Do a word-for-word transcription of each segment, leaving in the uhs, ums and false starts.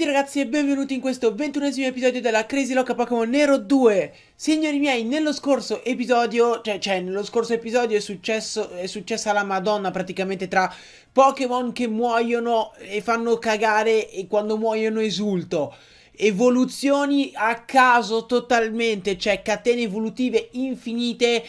ragazzi e benvenuti in questo ventunesimo episodio della Crazy Loca Pokémon Nero due. Signori miei, nello scorso episodio, cioè, cioè nello scorso episodio è successo, è successa la Madonna praticamente tra Pokémon che muoiono e fanno cagare e quando muoiono esulto. Evoluzioni a caso totalmente, cioè catene evolutive infinite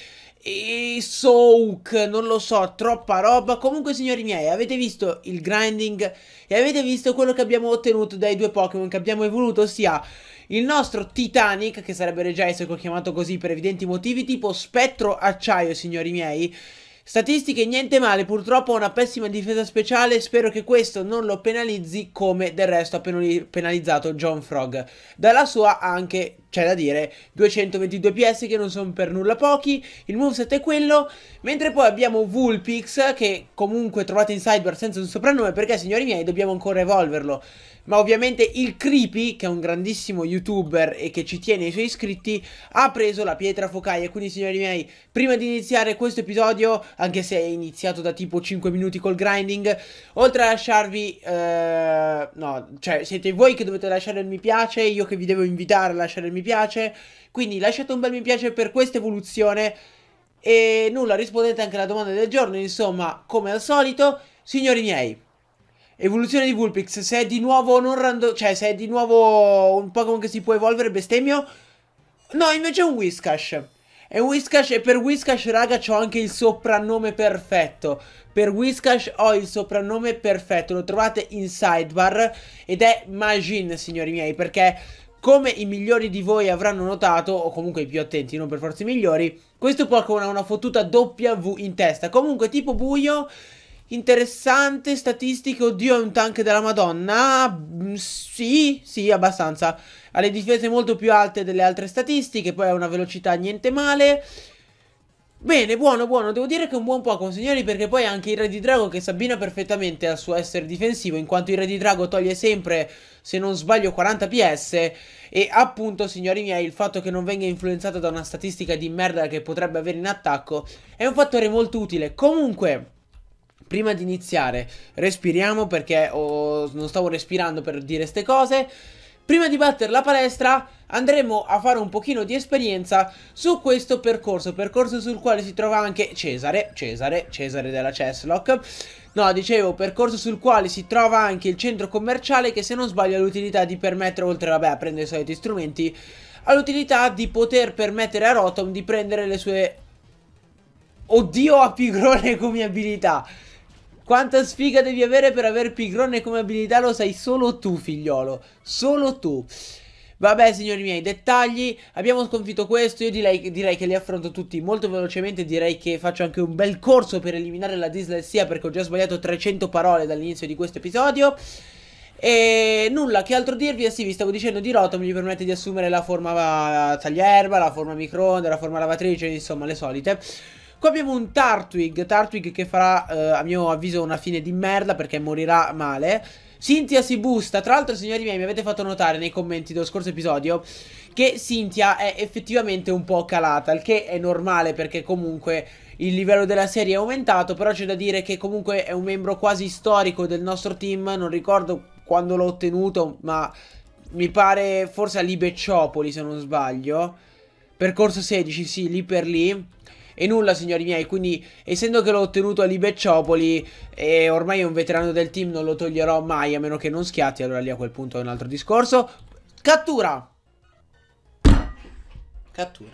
e Soak, non lo so, troppa roba. Comunque signori miei, avete visto il grinding e avete visto quello che abbiamo ottenuto dai due Pokémon che abbiamo evoluto, ossia il nostro Titanic, che sarebbe Regice, che ho chiamato così per evidenti motivi, tipo spettro acciaio signori miei. Statistiche niente male, purtroppo ha una pessima difesa speciale, spero che questo non lo penalizzi come del resto ha penalizzato John Frog. Dalla sua anche, c'è da dire, duecentoventidue P S che non sono per nulla pochi, il moveset è quello, mentre poi abbiamo Vulpix che comunque trovate in sidebar senza un soprannome perché signori miei dobbiamo ancora evolverlo. Ma ovviamente il Creepy, che è un grandissimo youtuber e che ci tiene ai suoi iscritti, ha preso la pietra focaia. Quindi signori miei, prima di iniziare questo episodio, anche se è iniziato da tipo cinque minuti col grinding, oltre a lasciarvi, eh, no, cioè siete voi che dovete lasciare il mi piace, io che vi devo invitare a lasciare il mi piace. Quindi lasciate un bel mi piace per questa evoluzione. E nulla, rispondete anche alla domanda del giorno, insomma, come al solito, signori miei. Evoluzione di Vulpix, se è di nuovo non random, cioè se è di nuovo un Pokémon che si può evolvere bestemmio. No, invece è un Whiscash. È un Whiscash e per Whiscash raga c'ho anche il soprannome perfetto. Per Whiscash ho il soprannome perfetto, lo trovate in sidebar ed è Majin signori miei, perché come i migliori di voi avranno notato, o comunque i più attenti, non per forza i migliori, questo Pokémon ha una fottuta W in testa, comunque tipo buio. Interessante, statistiche, oddio è un tank della Madonna, mm, sì, sì, abbastanza. Ha le difese molto più alte delle altre statistiche, poi ha una velocità niente male. Bene, buono, buono, devo dire che è un buon Pokémon signori, perché poi anche il Regidrago che si abbina perfettamente al suo essere difensivo, in quanto il Regidrago toglie sempre, se non sbaglio, quaranta P S. E appunto signori miei, il fatto che non venga influenzato da una statistica di merda che potrebbe avere in attacco è un fattore molto utile. Comunque, prima di iniziare, respiriamo perché oh, non stavo respirando per dire ste cose. Prima di battere la palestra andremo a fare un pochino di esperienza su questo percorso, percorso sul quale si trova anche Cesare, Cesare, Cesare della Chesslock. No, dicevo, percorso sul quale si trova anche il centro commerciale che se non sbaglio ha l'utilità di permettere, oltre vabbè a prendere i soliti strumenti, ha l'utilità di poter permettere a Rotom di prendere le sue... Oddio, a Pigrone come abilità! Quanta sfiga devi avere per avere Pigrone come abilità lo sai solo tu figliolo, solo tu. Vabbè signori miei, dettagli, abbiamo sconfitto questo, io direi, direi che li affronto tutti molto velocemente, direi che faccio anche un bel corso per eliminare la dislessia perché ho già sbagliato trecento parole dall'inizio di questo episodio. E nulla, che altro dirvi? Eh sì, vi stavo dicendo di Rotom, gli permette di assumere la forma tagliaerba, la forma microonde, la forma lavatrice, insomma le solite. Qua abbiamo un Turtwig, Turtwig che farà eh, a mio avviso una fine di merda perché morirà male. Cynthia si boosta, tra l'altro signori miei mi avete fatto notare nei commenti dello scorso episodio che Cynthia è effettivamente un po' calata, il che è normale perché comunque il livello della serie è aumentato, però c'è da dire che comunque è un membro quasi storico del nostro team, non ricordo quando l'ho ottenuto ma mi pare forse a Libecciopoli se non sbaglio, percorso sedici, sì, lì per lì. E nulla signori miei, quindi essendo che l'ho ottenuto a Libecciopoli e ormai è un veterano del team non lo toglierò mai a meno che non schiatti, allora lì a quel punto è un altro discorso. Cattura! Cattura.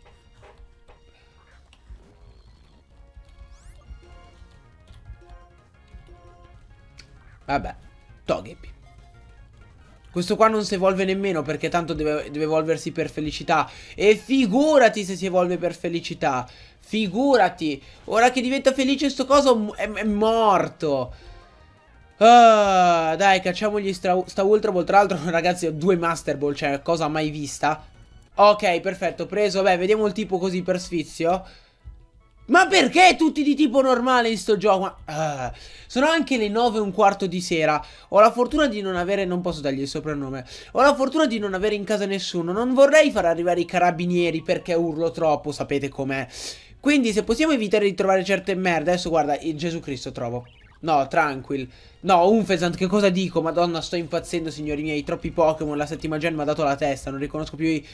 Vabbè, Togepi. Questo qua non si evolve nemmeno perché tanto deve, deve evolversi per felicità. E figurati se si evolve per felicità. Figurati. Ora che diventa felice sto coso è, è morto. Ah, dai, cacciamogli sta, sta Ultra Ball. Tra l'altro ragazzi ho due Master Ball, cioè cosa mai vista. Ok, perfetto, preso. Beh, vediamo il tipo così per sfizio. Ma perché tutti di tipo normale in sto gioco? Uh, sono anche le nove e un quarto di sera. Ho la fortuna di non avere... Non posso dargli il soprannome. Ho la fortuna di non avere in casa nessuno. Non vorrei far arrivare i carabinieri perché urlo troppo, sapete com'è. Quindi se possiamo evitare di trovare certe merde... Adesso guarda, il Gesù Cristo trovo. No, tranquil. No, Unfezant, che cosa dico? Madonna, sto impazzendo, signori miei. Troppi Pokémon, la settima gen mi ha dato la testa. Non riconosco più i...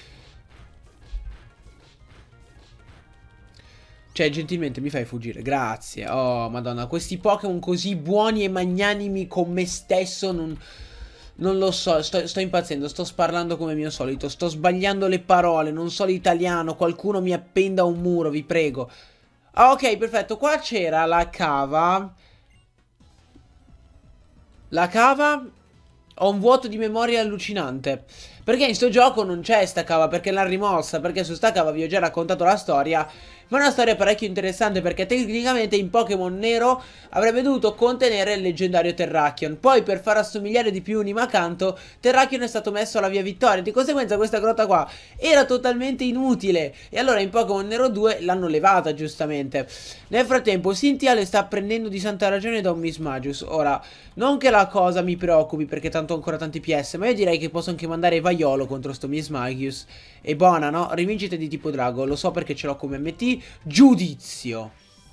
Cioè, gentilmente mi fai fuggire, grazie. Oh, madonna, questi Pokémon così buoni e magnanimi con me stesso non... Non lo so, sto, sto impazzendo, sto sparlando come mio solito. Sto sbagliando le parole, non so l'italiano. Qualcuno mi appenda un muro, vi prego. Ah, ok, perfetto, qua c'era la cava. La cava... Ho un vuoto di memoria allucinante. Perché in sto gioco non c'è sta cava, perché l'ha rimossa. Perché su sta cava vi ho già raccontato la storia. Ma è una storia parecchio interessante, perché tecnicamente in Pokémon Nero avrebbe dovuto contenere il leggendario Terrakion. Poi per far assomigliare di più Unimacanto, Terrakion è stato messo alla via Vittoria. Di conseguenza questa grotta qua era totalmente inutile. E allora in Pokémon Nero due l'hanno levata, giustamente. Nel frattempo Cynthia le sta prendendo di santa ragione da un Mismagius. Ora, non che la cosa mi preoccupi, perché tanto ho ancora tanti P S, ma io direi che posso anche mandare Vaiolo contro sto Mismagius. E buona, no? Rivincita di tipo drago, lo so perché ce l'ho come M T. Giudizio.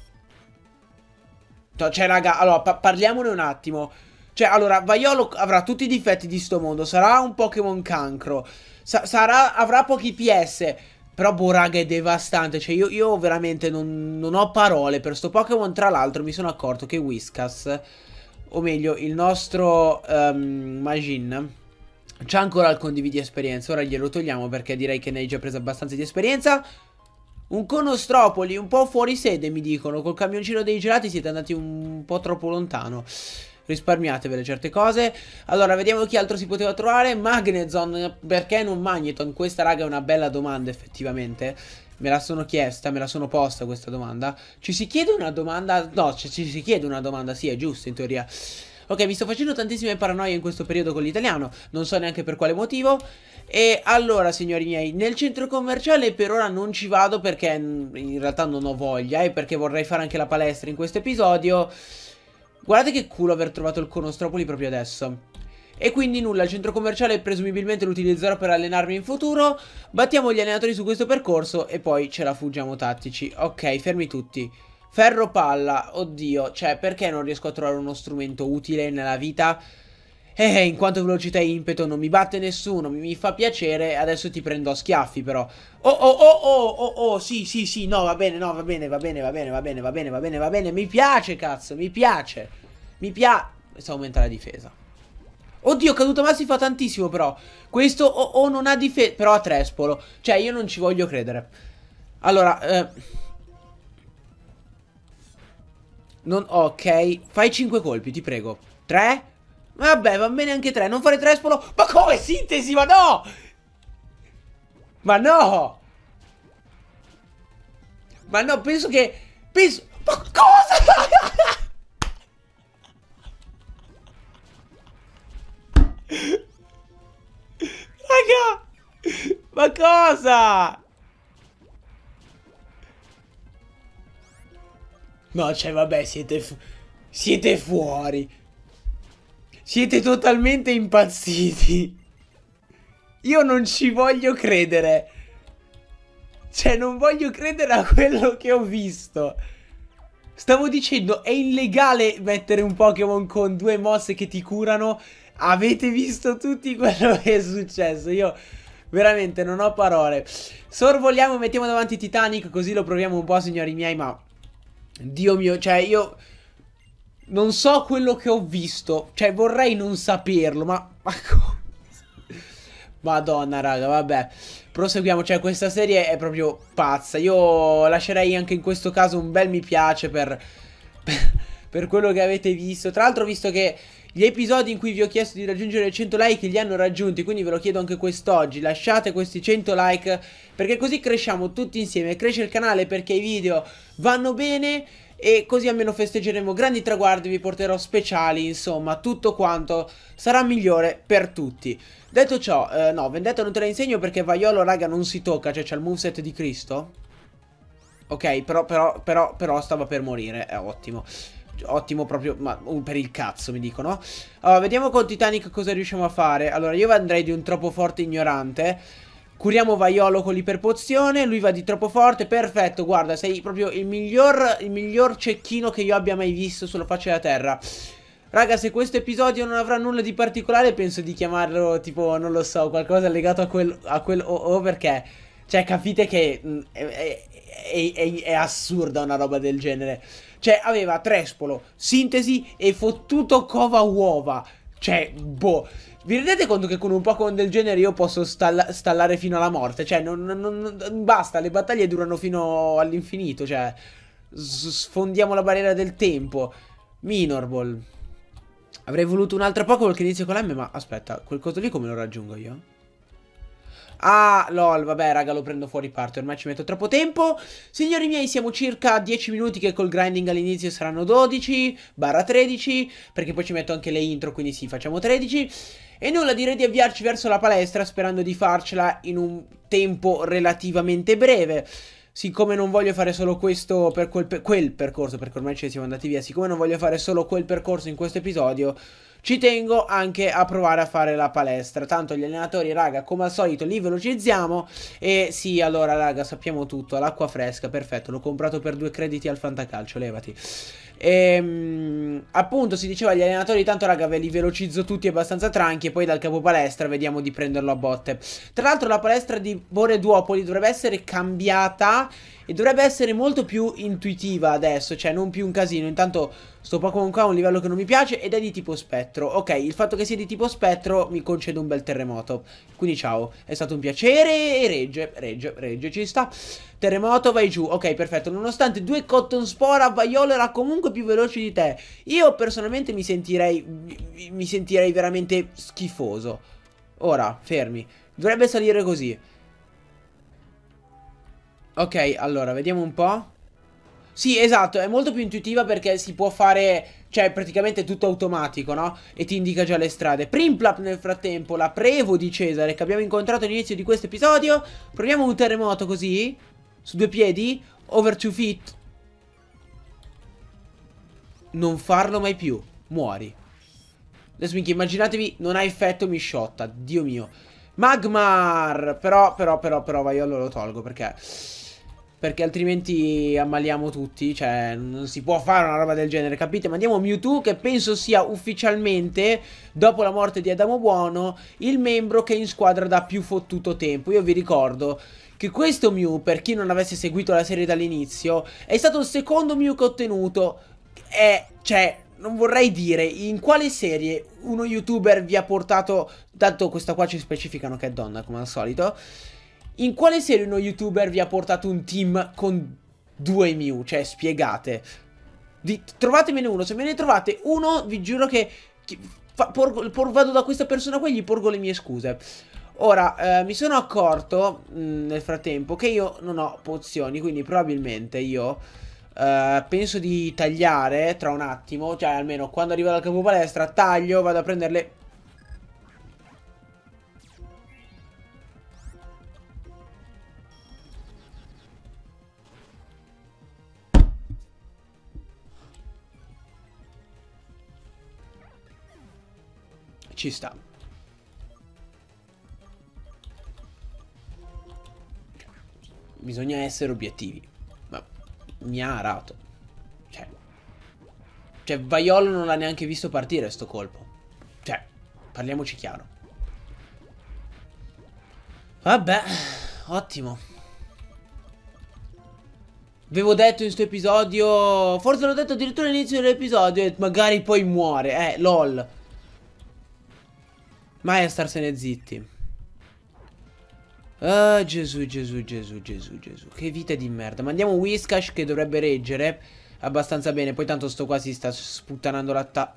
Cioè, raga, allora, pa parliamone un attimo. Cioè, allora, Vaiolo avrà tutti i difetti di sto mondo. Sarà un Pokémon cancro. Sa sarà, avrà pochi P S. Però, boh, raga, è devastante. Cioè, io, io veramente non, non ho parole per sto Pokémon. Tra l'altro, mi sono accorto che Whiskas, o meglio, il nostro um, Majin, c'ha ancora il condividi esperienza. Ora glielo togliamo perché direi che ne hai già preso abbastanza di esperienza. Un Conostropoli, un po' fuori sede mi dicono. Col camioncino dei gelati siete andati un po' troppo lontano. Risparmiatevele certe cose. Allora, vediamo chi altro si poteva trovare. Magnezone, perché non Magneton? Questa raga è una bella domanda effettivamente. Me la sono chiesta, me la sono posta questa domanda. Ci si chiede una domanda? No, ci, ci si chiede una domanda, sì, è giusto in teoria. Ok, mi sto facendo tantissime paranoie in questo periodo con l'italiano. Non so neanche per quale motivo. E allora, signori miei, nel centro commerciale per ora non ci vado perché in realtà non ho voglia. E perché vorrei fare anche la palestra in questo episodio. Guardate che culo aver trovato il Conostropoli proprio adesso. E quindi nulla, il centro commerciale presumibilmente lo utilizzerò per allenarmi in futuro. Battiamo gli allenatori su questo percorso e poi ce la fuggiamo tattici. Ok, fermi tutti. Ferro palla, oddio, cioè perché non riesco a trovare uno strumento utile nella vita? Eh, in quanto velocità e impeto non mi batte nessuno, mi, mi fa piacere, adesso ti prendo a schiaffi però. Oh, oh, oh, oh, oh, oh, sì, sì, sì, no, va bene, no, va bene, va bene, va bene, va bene, va bene, va bene, va bene, mi piace, cazzo, mi piace. Mi piace. Questo aumenta la difesa. Oddio, caduta massi fa tantissimo però. Questo o, o non ha difesa, però ha trespolo. Cioè, io non ci voglio credere. Allora, eh... Non, ok, fai cinque colpi, ti prego. tre? Vabbè, va bene anche tre. Non fare trespolo. Ma come sintesi? Ma no! Ma no! Ma no, penso che... Penso... Ma cosa? Raga! Ma cosa? No, cioè, vabbè, siete... Fu siete fuori. Siete totalmente impazziti. Io non ci voglio credere. Cioè, non voglio credere a quello che ho visto. Stavo dicendo, è illegale mettere un Pokémon con due mosse che ti curano. Avete visto tutti quello che è successo. Io veramente non ho parole. Sorvoliamo, mettiamo davanti Titanic, così lo proviamo un po', signori miei, ma... Dio mio, cioè io... Non so quello che ho visto. Cioè, vorrei non saperlo, ma... ma cosa? Madonna, raga, vabbè. Proseguiamo, cioè, questa serie è proprio pazza. Io lascerei anche in questo caso un bel mi piace per... Per, per quello che avete visto. Tra l'altro, visto che gli episodi in cui vi ho chiesto di raggiungere cento like li hanno raggiunti, quindi ve lo chiedo anche quest'oggi. Lasciate questi cento like, perché così cresciamo tutti insieme. Cresce il canale perché i video vanno bene... E così almeno festeggeremo grandi traguardi, vi porterò speciali, insomma, tutto quanto sarà migliore per tutti. Detto ciò, eh, no, Vendetta non te la insegno perché Vaiolo, raga, non si tocca, cioè c'è il moveset di Cristo. Ok, però, però, però, però stava per morire, è ottimo. Ottimo proprio, ma uh, per il cazzo mi dicono. Allora, vediamo con Titanic cosa riusciamo a fare. Allora, io andrei di un troppo forte ignorante. Curiamo Vaiolo con l'iperpozione. Lui va di troppo forte. Perfetto, guarda, sei proprio il miglior, il miglior cecchino che io abbia mai visto sulla faccia della terra. Raga, se questo episodio non avrà nulla di particolare, penso di chiamarlo tipo, non lo so, qualcosa legato a quel, a quel O O, perché, cioè, capite che mh, è, è, è, è, è assurda una roba del genere. Cioè, aveva Trespolo, Sintesi e fottuto Cova Uova. Cioè, boh. Vi rendete conto che con un Pokémon del genere io posso stalla stallare fino alla morte? Cioè, non, non, non basta, le battaglie durano fino all'infinito. Cioè, sfondiamo la barriera del tempo. Minor Ball. Avrei voluto un altro Pokéball che inizia con l'M, ma aspetta, quel coso lì come lo raggiungo io? Ah, lol, vabbè, raga, lo prendo fuori parte, ormai ci metto troppo tempo. Signori miei, siamo circa dieci minuti che col grinding all'inizio saranno dodici barra tredici, perché poi ci metto anche le intro, quindi sì, facciamo tredici. E nulla, direi di avviarci verso la palestra, sperando di farcela in un tempo relativamente breve. Siccome non voglio fare solo questo per quel, per quel percorso, perché ormai ci siamo andati via, siccome non voglio fare solo quel percorso in questo episodio, ci tengo anche a provare a fare la palestra. Tanto gli allenatori, raga, come al solito li velocizziamo. E sì, allora, raga, sappiamo tutto. L'acqua fresca, perfetto, l'ho comprato per due crediti al Fantacalcio, levati. E appunto si diceva agli allenatori, tanto raga ve li velocizzo tutti abbastanza tranchi, e poi dal capo palestra vediamo di prenderlo a botte. Tra l'altro la palestra di Bore Duopoli dovrebbe essere cambiata e dovrebbe essere molto più intuitiva adesso, cioè non più un casino. Intanto sto Pokémon qua ha un livello che non mi piace ed è di tipo spettro. Ok, il fatto che sia di tipo spettro mi concede un bel terremoto. Quindi ciao, è stato un piacere e regge, regge, regge, ci sta. Terremoto, vai giù. Ok, perfetto. Nonostante due Cotton Spora, Vaiolo era comunque più veloce di te. Io personalmente mi sentirei, mi, mi sentirei veramente schifoso. Ora, fermi. Dovrebbe salire così. Ok, allora, vediamo un po'. Sì, esatto, è molto più intuitiva perché si può fare, cioè praticamente tutto automatico, no? E ti indica già le strade. Primplap nel frattempo, la Prevo di Cesare che abbiamo incontrato all'inizio di questo episodio. Proviamo un terremoto così, su due piedi, over two feet. Non farlo mai più, muori. Adesso minchia, immaginatevi, non ha effetto, mi sciotta, Dio mio. Magmar, però, però, però, però, vai, io lo tolgo perché... Perché altrimenti ammaliamo tutti. Cioè non si può fare una roba del genere, capite? Mandiamo Mewtwo, che penso sia ufficialmente, dopo la morte di Adamo Buono, il membro che in squadra da più fottuto tempo. Io vi ricordo che questo Mew, per chi non avesse seguito la serie dall'inizio, è stato il secondo Mew che ho ottenuto. E cioè non vorrei dire in quale serie uno youtuber vi ha portato. Tanto questa qua ci specificano che è donna come al solito. In quale serie uno youtuber vi ha portato un team con due Mew? Cioè, spiegate. Di, trovatemene uno. Se me ne trovate uno, vi giuro che, che fa, porgo, por, vado da questa persona qua e gli porgo le mie scuse. Ora, eh, mi sono accorto mh, nel frattempo che io non ho pozioni, quindi probabilmente io eh, penso di tagliare tra un attimo. Cioè, almeno quando arrivo dal capo palestra, taglio, vado a prenderle. Ci sta. Bisogna essere obiettivi. Ma mi ha arato. Cioè Cioè Vaiolo non l'ha neanche visto partire sto colpo. Cioè, parliamoci chiaro. Vabbè, ottimo. Avevo detto in sto episodio, forse l'ho detto addirittura all'inizio dell'episodio, magari poi muore. Eh, lol. Mai a starsene zitti. Ah, oh, Gesù, Gesù, Gesù, Gesù, Gesù. Che vita di merda. Mandiamo Whiscash che dovrebbe reggere abbastanza bene. Poi tanto sto qua si sta sputtanando la ta...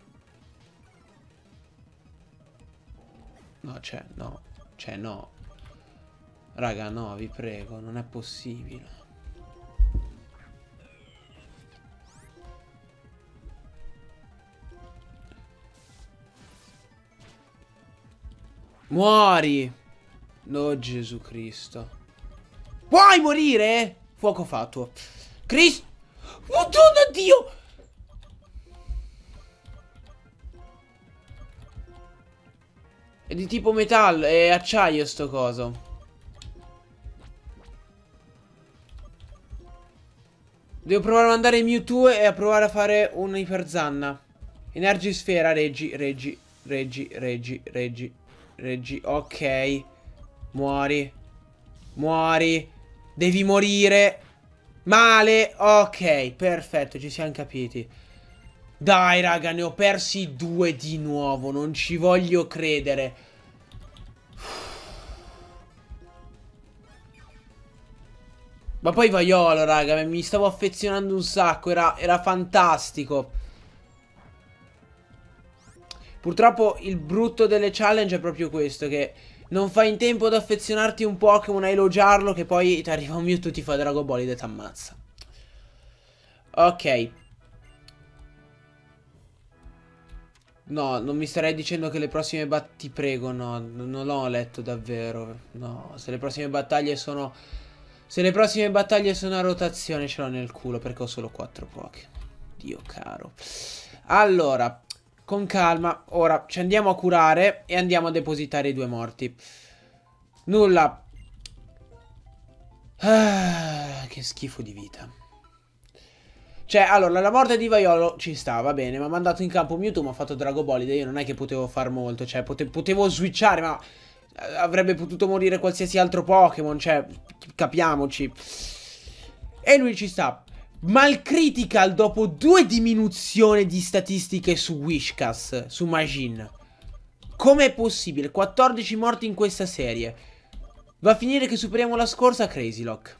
No, c'è, no. C'è, no. Raga, no, vi prego. Non è possibile. Muori! No, Gesù Cristo. Puoi morire? Fuoco fatto. Cristo. Madonna Dio! È di tipo metallo. È acciaio sto coso. Devo provare a mandare Mewtwo e a provare a fare un Iperzanna. Energisfera, reggi, reggi, reggi, reggi, reggi, reggi. Ok. Muori. Muori. Devi morire. Male. Ok, perfetto, ci siamo capiti. Dai, raga, ne ho persi due di nuovo. Non ci voglio credere. Ma poi Vaiolo, raga, mi stavo affezionando un sacco. Era, era fantastico. Purtroppo il brutto delle challenge è proprio questo, che non fai in tempo ad affezionarti un Pokémon, a elogiarlo, che poi ti arriva un Mewtwo, ti fa Dragon Ball e ti ammazza. Ok. No, non mi starei dicendo che le prossime battaglie... Ti prego, no, non l'ho letto davvero. No, se le prossime battaglie sono... Se le prossime battaglie sono a rotazione, ce l'ho nel culo, perché ho solo quattro Pokémon. Dio caro. Allora, con calma. Ora, ci andiamo a curare e andiamo a depositare i due morti. Nulla. Ah, che schifo di vita. Cioè, allora, la morte di Vaiolo ci sta, va bene. Mi ha mandato in campo Mewtwo, mi ha fatto Dragon Ball. Io non è che potevo far molto. Cioè, pote potevo switchare, ma avrebbe potuto morire qualsiasi altro Pokémon. Cioè, capiamoci. E lui ci sta. Malcritical dopo due diminuzioni di statistiche su Whiscash, su Majin. Com'è possibile? quattordici morti in questa serie. Va a finire che superiamo la scorsa Crazy Lock.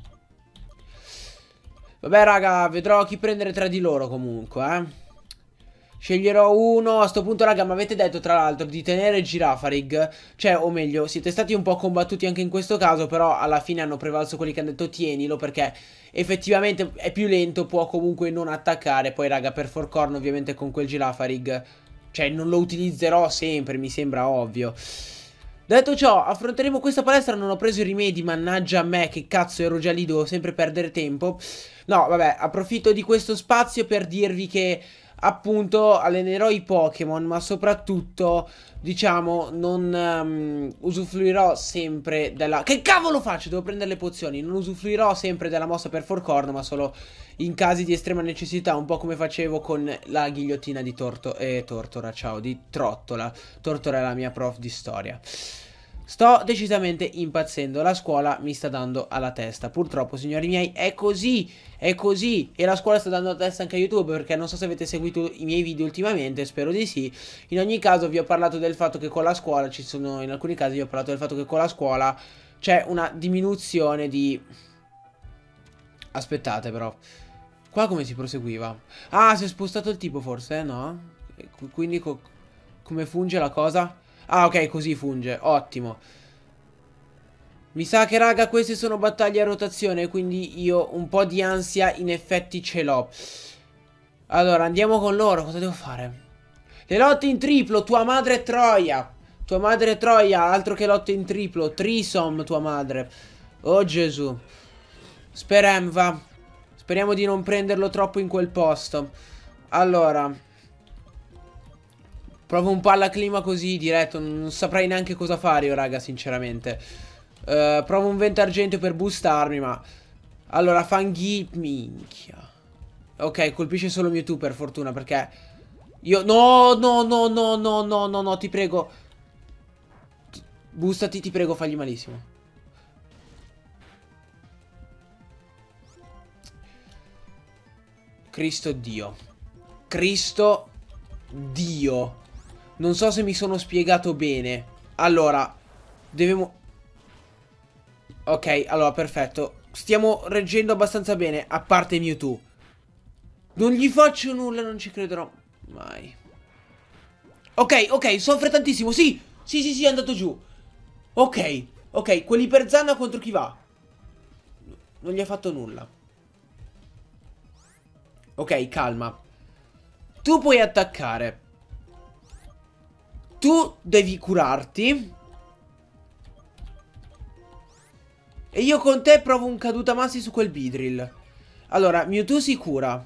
Vabbè raga, vedrò chi prendere tra di loro comunque, eh. Sceglierò uno. A sto punto raga, mi avete detto tra l'altro di tenere Girafarig. Cioè, o meglio, siete stati un po' combattuti anche in questo caso, però alla fine hanno prevalso quelli che hanno detto tienilo, perché effettivamente è più lento, può comunque non attaccare. Poi raga, per Forcorn ovviamente con quel Girafarig, cioè non lo utilizzerò sempre, mi sembra ovvio. Detto ciò, affronteremo questa palestra. Non ho preso i rimedi, mannaggia a me, che cazzo ero già lì, devo sempre perdere tempo. No, vabbè, approfitto di questo spazio per dirvi che appunto allenerò i Pokémon, ma soprattutto, diciamo, non um, usufruirò sempre della... Che cavolo faccio? Devo prendere le pozioni. Non usufruirò sempre della mossa per Forcorn, ma solo in casi di estrema necessità, un po' come facevo con la ghigliottina di Torto... Eh, Tortora, ciao, di Trottola. Tortora è la mia prof di storia. Sto decisamente impazzendo, la scuola mi sta dando alla testa. Purtroppo, signori miei, è così, è così. E la scuola sta dando alla testa anche a YouTube, perché non so se avete seguito i miei video ultimamente, spero di sì. In ogni caso vi ho parlato del fatto che con la scuola ci sono, in alcuni casi vi ho parlato del fatto che con la scuola c'è una diminuzione di... Aspettate però, qua come si proseguiva? Ah, si è spostato il tipo forse, eh? No? E quindi co come funge la cosa? Ah, ok, così funge, ottimo. Mi sa che raga queste sono battaglie a rotazione, quindi io un po' di ansia in effetti ce l'ho. Allora, andiamo con loro, cosa devo fare? Le lotte in triplo, tua madre è Troia. Tua madre è Troia, altro che lotte in triplo. Trisom, tua madre. Oh Gesù. Speriamo, va. Speriamo di non prenderlo troppo in quel posto. Allora... Provo un palla clima così diretto. Non saprei neanche cosa fare io raga sinceramente. uh, Provo un vento argento per boostarmi, ma... Allora Fanghi... Minchia. Ok, colpisce solo Mewtwo per fortuna, perché io... No, no, no, no, no, no, no, no, ti prego. Boostati, ti prego, fagli malissimo. Cristo Dio. Cristo Dio. Non so se mi sono spiegato bene. Allora, dobbiamo... Ok, allora, perfetto. Stiamo reggendo abbastanza bene, a parte Mewtwo. Non gli faccio nulla, non ci crederò mai. Ok, ok, soffre tantissimo, sì. Sì, sì, sì, è andato giù. Ok, ok, quell'iperzanna contro chi va? Non gli ha fatto nulla. Ok, calma. Tu puoi attaccare. Tu devi curarti. E io con te provo un caduta massi su quel Beedrill. Allora, Mewtwo si cura.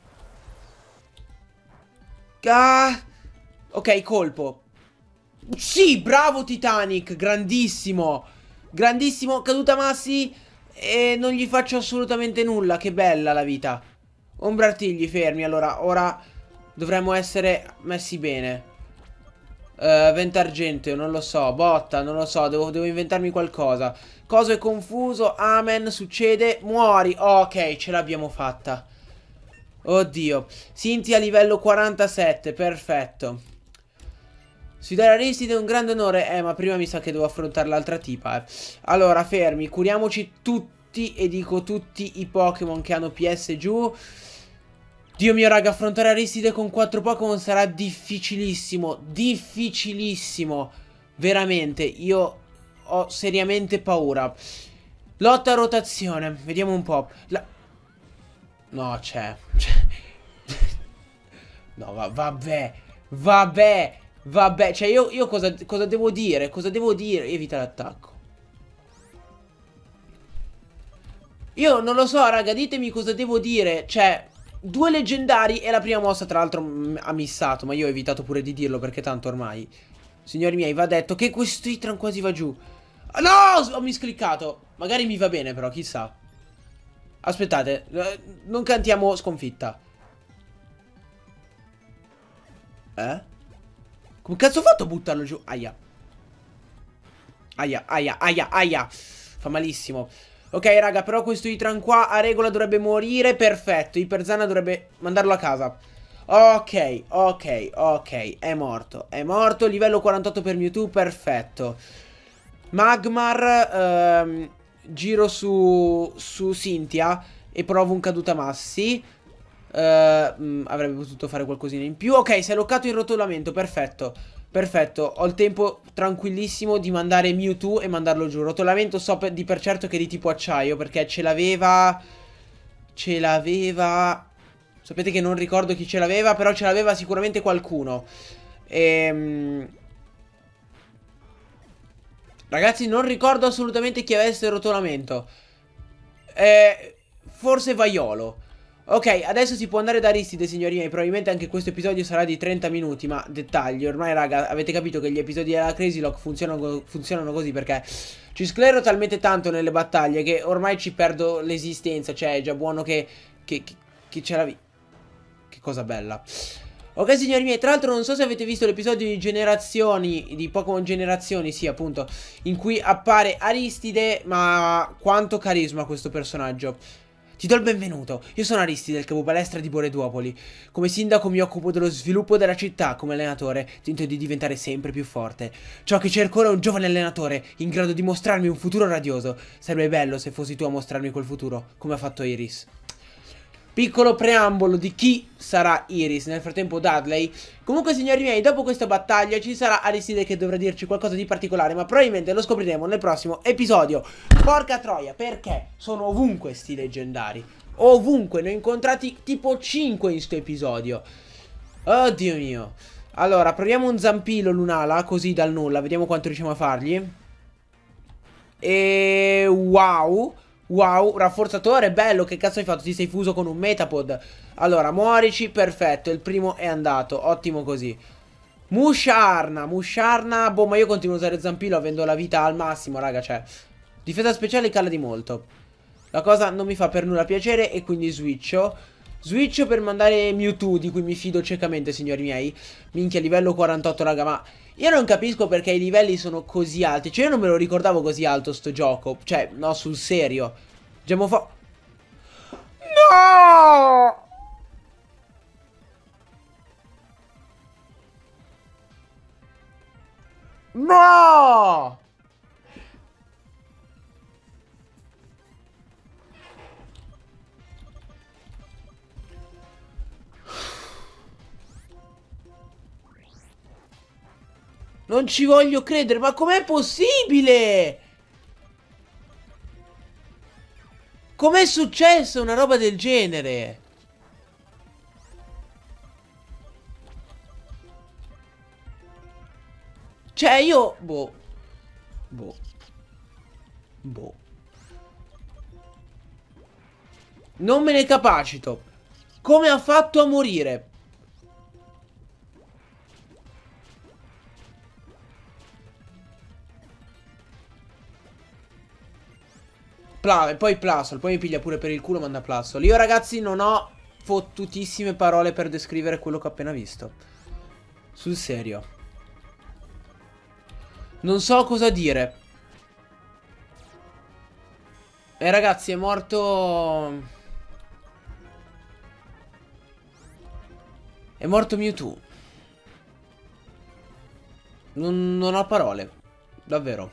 Ah. Ok, colpo. Sì, bravo Titanic, grandissimo. Grandissimo, caduta massi. E non gli faccio assolutamente nulla. Che bella la vita. Ombrartigli, fermi. Allora, ora dovremmo essere messi bene. Uh, Ventargenteo, non lo so. Botta, non lo so. Devo, devo inventarmi qualcosa. Coso è confuso. Amen, succede. Muori. Ok, ce l'abbiamo fatta. Oddio. Sinti a livello quarantasette, perfetto. Sfidare Aristide è un grande onore. Eh, ma prima mi sa che devo affrontare l'altra tipa, eh. Allora, fermi, curiamoci tutti, e dico tutti i Pokémon che hanno P S giù. Dio mio, raga, affrontare Aristide con quattro Pokémon sarà difficilissimo. Difficilissimo. Veramente, io ho seriamente paura. Lotta a rotazione, vediamo un po'. La... No, c'è. No, va vabbè. Vabbè. Vabbè, cioè io, io cosa, cosa devo dire? Cosa devo dire? Evita l'attacco. Io non lo so, raga, ditemi cosa devo dire. Cioè, due leggendari e la prima mossa, tra l'altro, ha missato. Ma io ho evitato pure di dirlo perché tanto ormai, signori miei, va detto che questo Itran quasi va giù. No, ho miscliccato. Magari mi va bene però, chissà. Aspettate, non cantiamo sconfitta. Eh? Come cazzo ho fatto a buttarlo giù? Aia. Aia, aia, aia, aia. Fa malissimo. Ok, raga, però questo Itran qua a regola dovrebbe morire. Perfetto, Iperzana dovrebbe mandarlo a casa. Ok, ok, ok. È morto, è morto. Livello quarantotto per Mewtwo, perfetto. Magmar, ehm, giro su, su Cynthia e provo un cadutamassi. Uh, mh, avrebbe potuto fare qualcosina in più. Ok, si è loccato in rotolamento. Perfetto. Perfetto. Ho il tempo tranquillissimo di mandare Mewtwo e mandarlo giù. Rotolamento so per, di per certo che è di tipo acciaio, perché ce l'aveva. Ce l'aveva. Sapete che non ricordo chi ce l'aveva, però ce l'aveva sicuramente qualcuno. Ehm... Ragazzi, non ricordo assolutamente chi avesse il rotolamento. Eh, forse Vaiolo. Ok, adesso si può andare da Aristide, signori miei. Probabilmente anche questo episodio sarà di trenta minuti. Ma dettagli, ormai raga, avete capito che gli episodi della Crazy Lock funzionano, funzionano così, perché ci sclero talmente tanto nelle battaglie che ormai ci perdo l'esistenza. Cioè è già buono che Che, che, che ce l'avi. Che cosa bella. Ok, signori miei, tra l'altro non so se avete visto l'episodio di Generazioni, di Pokémon Generazioni, sì appunto, in cui appare Aristide. Ma quanto carisma questo personaggio. Ti do il benvenuto, io sono Aristide, il capopalestra di Boreduopoli. Come sindaco mi occupo dello sviluppo della città, come allenatore tento di diventare sempre più forte. Ciò che cerco ora è un giovane allenatore, in grado di mostrarmi un futuro radioso. Sarebbe bello se fossi tu a mostrarmi quel futuro, come ha fatto Iris. Piccolo preambolo di chi sarà Iris. Nel frattempo Dudley. Comunque, signori miei, dopo questa battaglia ci sarà Aristide che dovrà dirci qualcosa di particolare, ma probabilmente lo scopriremo nel prossimo episodio. Porca troia, perché sono ovunque sti leggendari. Ovunque, ne ho incontrati tipo cinque in sto episodio. Oddio mio. Allora, proviamo un zampino Lunala, così dal nulla. Vediamo quanto riusciamo a fargli. E wow. Wow, rafforzatore, bello, che cazzo hai fatto? Ti sei fuso con un Metapod. Allora, muorici, perfetto, il primo è andato, ottimo così. Musharna, Musharna, boh, ma io continuo a usare Zampino avendo la vita al massimo, raga, cioè. Difesa speciale cala di molto. La cosa non mi fa per nulla piacere e quindi switcho. Switcho per mandare Mewtwo, di cui mi fido ciecamente, signori miei. Minchia, livello quarantotto, raga, ma io non capisco perché i livelli sono così alti. Cioè, io non me lo ricordavo così alto sto gioco. Cioè, no, sul serio. Gemofo... No! No! Non ci voglio credere, ma com'è possibile? Com'è successo una roba del genere? Cioè io... Boh. Boh. Boh. Non me ne capacito. Come ha fatto a morire? Pla, e poi Plasol, poi mi piglia pure per il culo, manda Plasol. Io ragazzi non ho fottutissime parole per descrivere quello che ho appena visto. Sul serio. Non so cosa dire. E ragazzi è morto... È morto Mewtwo. Non, non ho parole. Davvero.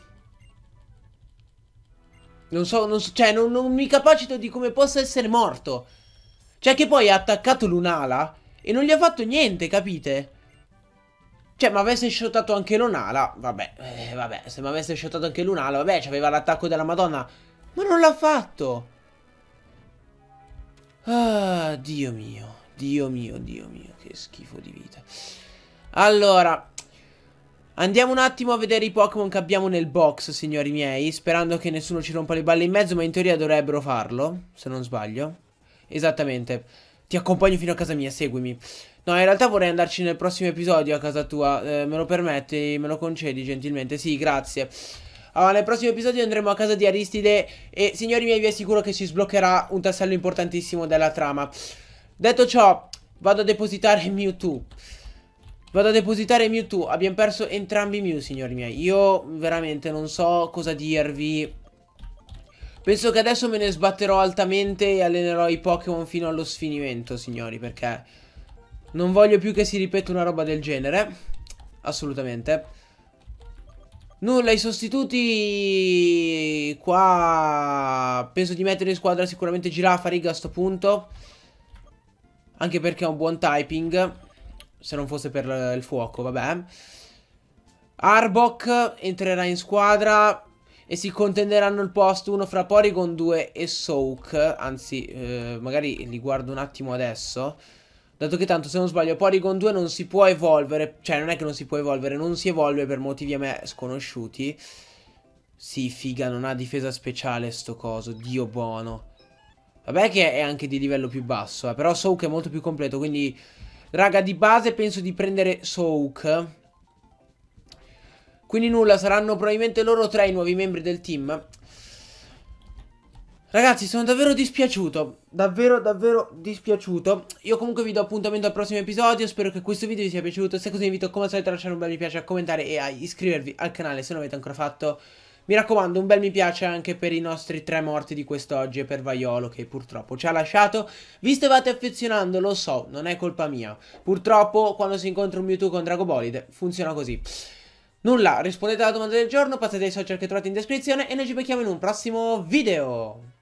Non so, non so, cioè non, non mi capacito di come possa essere morto. Cioè che poi ha attaccato Lunala e non gli ha fatto niente, capite? Cioè, ma avesse shottato anche Lunala, vabbè, eh, vabbè, se mi avesse shottato anche Lunala, vabbè, c'aveva l'attacco della Madonna, ma non l'ha fatto. Ah, Dio mio, Dio mio, Dio mio, che schifo di vita. Allora, andiamo un attimo a vedere i Pokémon che abbiamo nel box, signori miei, sperando che nessuno ci rompa le balle in mezzo, ma in teoria dovrebbero farlo, se non sbaglio. Esattamente. Ti accompagno fino a casa mia, seguimi. No, in realtà vorrei andarci nel prossimo episodio a casa tua. Eh, me lo permetti? Me lo concedi gentilmente? Sì, grazie. Allora, nel prossimo episodio andremo a casa di Aristide e, signori miei, vi assicuro che si sbloccherà un tassello importantissimo della trama. Detto ciò, vado a depositare Mewtwo. Vado a depositare Mewtwo. Abbiamo perso entrambi i Mew, signori miei. Io veramente non so cosa dirvi. Penso che adesso me ne sbatterò altamente e allenerò i Pokémon fino allo sfinimento, signori, perché non voglio più che si ripeta una roba del genere. Assolutamente. Nulla, i sostituti qua penso di mettere in squadra sicuramente Giraffa, Riga a sto punto. Anche perché ha un buon typing. Se non fosse per il fuoco, vabbè. Arbok entrerà in squadra e si contenderanno il posto uno fra Porygon due e Soak. Anzi, eh, magari li guardo un attimo adesso. Dato che tanto, se non sbaglio, Porygon due non si può evolvere. Cioè, non è che non si può evolvere, non si evolve per motivi a me sconosciuti. Sì, figa, non ha difesa speciale sto coso, Dio buono. Vabbè che è anche di livello più basso, eh, però Soak è molto più completo, quindi... Raga, di base penso di prendere Soak. Quindi nulla, saranno probabilmente loro tre i nuovi membri del team. Ragazzi, sono davvero dispiaciuto. Davvero, davvero dispiaciuto. Io comunque vi do appuntamento al prossimo episodio. Spero che questo video vi sia piaciuto. Se così vi invito come al solito a lasciare un bel mi piace, a commentare e a iscrivervi al canale se non l'avete ancora fatto. Mi raccomando, un bel mi piace anche per i nostri tre morti di quest'oggi e per Vaiolo che purtroppo ci ha lasciato. Vi stavate affezionando, lo so, non è colpa mia. Purtroppo quando si incontra un Mewtwo con Dragobolide funziona così. Nulla, rispondete alla domanda del giorno, passate ai social che trovate in descrizione e noi ci becchiamo in un prossimo video.